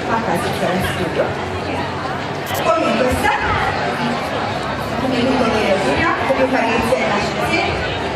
hátul keresztül, jó? Fogjuk össze, amíg utolérje az ujjak, fogjuk meg egy egymás kezét.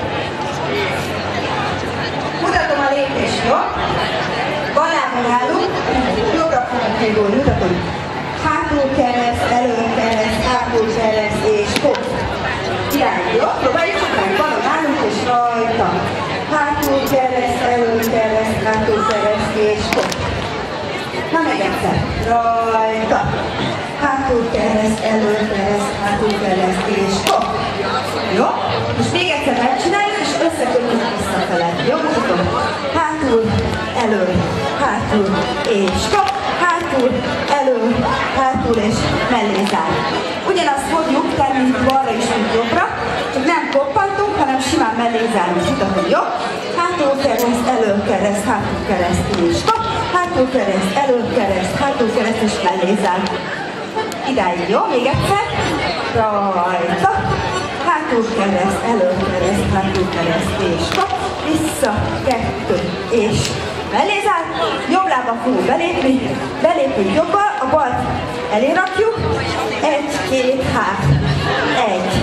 Mutatom a lépést, jó? Bal lábon állunk, jobbra fogunk indulni, mutatom. Hátul kereszt, elől kereszt, hátul kereszt és hopp. Irány, jó? Próbáljuk meg, balon állunk és rajta. Hátul kereszt, elől kereszt, hátul kereszt és hopp. Na meg egyszer. Rajta. Hátul kereszt, elől kereszt, hátul kereszt és hopp. Jó? És még egyszer megcsináljuk és összekötjük visszafele. Jó? Mutatom. Hátul, elől, hátul és hopp. Hátul, elől, hátul és mellé zár. Ugyanazt fogjuk tenni balra és jobbra, csak nem koppantunk, hanem simán mellé zárunk. Mutatom, jó? Hátul kereszt, elől kereszt, hátul kereszt és hopp. Hátul kereszt, elől kereszt, hátul kereszt és mellé zár. Idáig, jó? Még egyszer. Rajta. Hátul kereszt, elől kereszt, hátul kereszt és hopp. Vissza, kettő és mellé zár. Jobb lába fogunk belépni. Belépünk jobbal, a balt elé rakjuk. Egy, két, hát. Egy,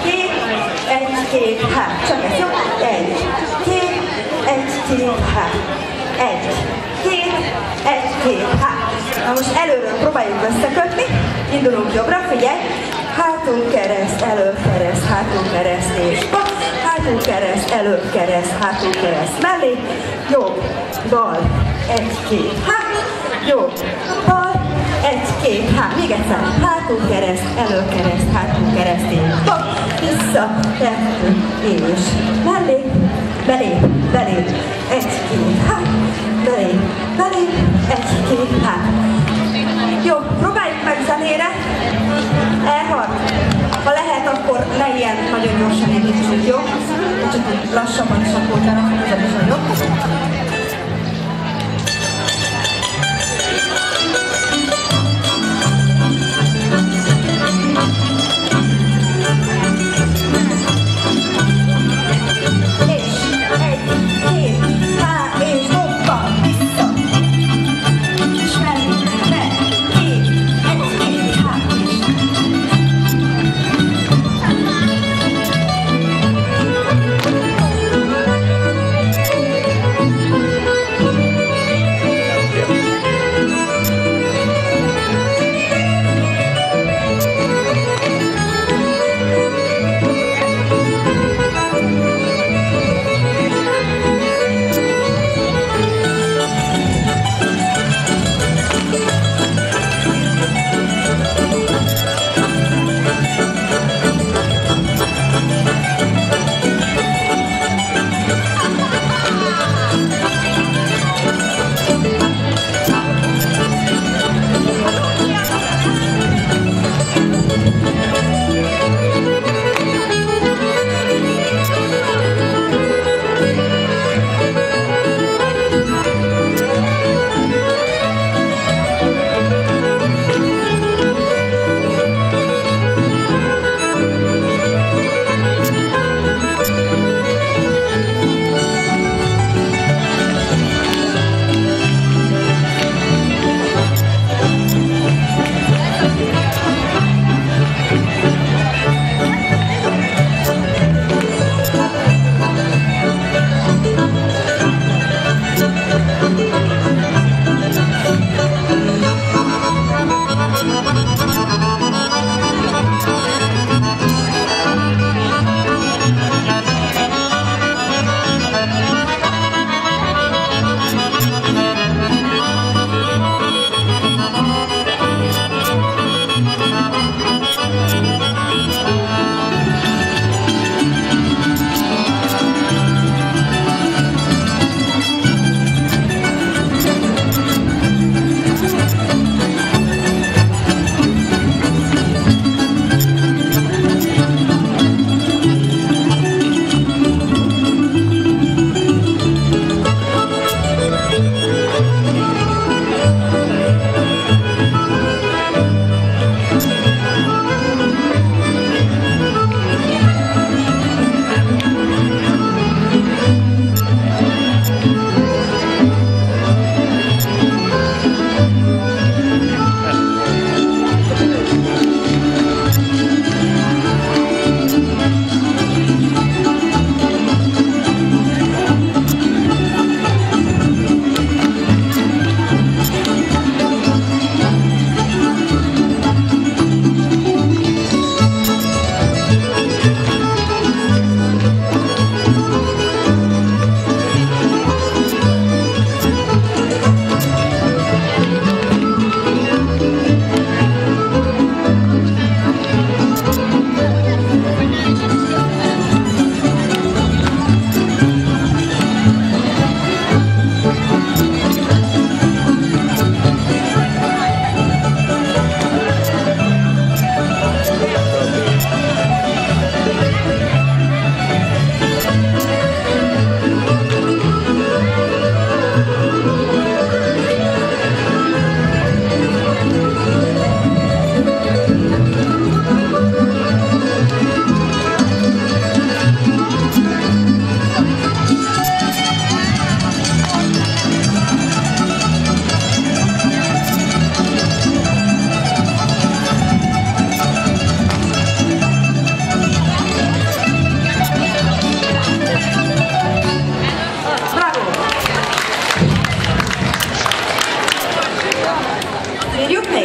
két, hát. Csak ez jó? Egy, két, hát. Egy, két, hát. Na most előről próbáljuk összekötni. Indulunk jobbra, figyelj. Hátul kereszt, elől kereszt, hátul kereszt és hopp. Hátul kereszt, elől kereszt, hátul kereszt mellé. Jobb, bal, egy, két, hát. Jobb, bal, egy, két, hát. Még egyszer. Hátul kereszt, elől kereszt, hátul kereszt és hopp. Vissza, kettő és mellé. Belé, egy, két, hát. Belé, egy, két, hát. Jó, próbáljuk meg zenére. Elhalt. Ha lehet, akkor ne ilyen nagyon gyorsan indítsuk, jó? Csak lassabban is akkor utána fokozatosan, jó?